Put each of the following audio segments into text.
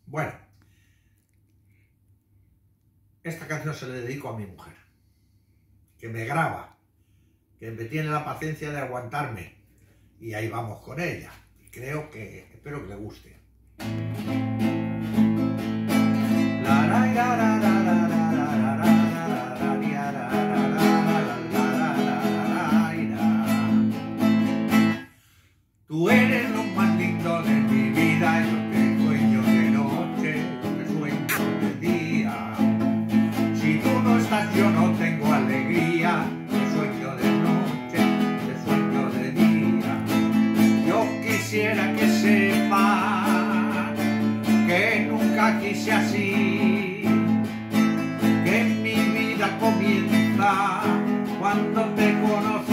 Bueno, esta canción se la dedico a mi mujer, que me graba, que me tiene la paciencia de aguantarme, y ahí vamos con ella. Y espero que le guste. Tú eres lo más lindo de mi vida, yo te sueño de noche, yo te sueño de día. Si tú no estás yo no tengo alegría, te sueño de noche, te sueño de día. Yo quisiera que sepas que nunca quise así, que mi vida comienza cuando te conocí.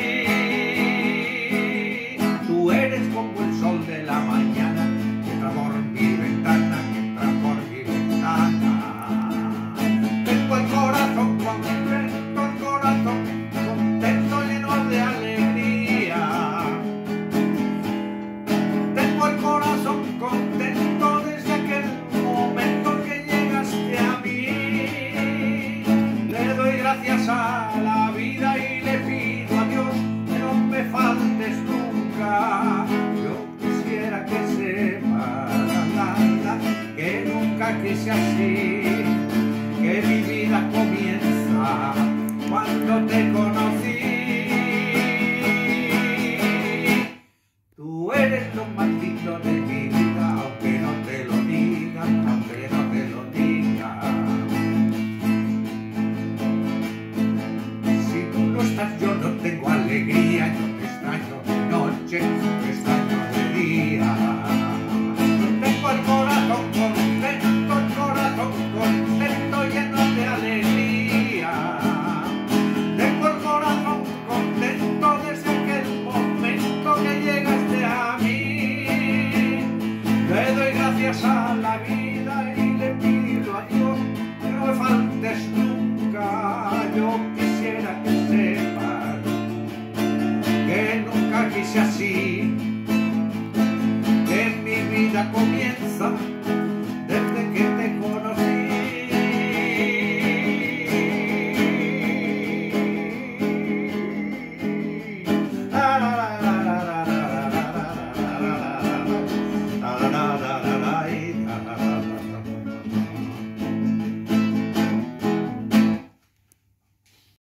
Tú eres como el sol de la mañana, que entra por mi ventana, que entra por mi ventana. Tengo el corazón contento, el corazón contento, lleno de alegría. Tengo el corazón contento desde aquel momento que llegaste a mí. Le doy gracias a la vida y le pido a Dios que no me faltes nunca. Yo quisiera que sepas que nunca quise así, que mi vida comienza cuando te conocí. Tú eres lo más lindo de mi vida, aunque no te lo diga, aunque no te lo diga. Si tú no estás yo no tengo alegría, yo te extraño de noche, te extraño de día. Tengo el corazón contento, lleno de alegría. Tengo el corazón contento desde aquel momento que llegaste a mí. Le doy gracias a la vida y le pido a Dios que no me faltes nunca. Yo quisiera que sepas que nunca quise así, que mi vida comienza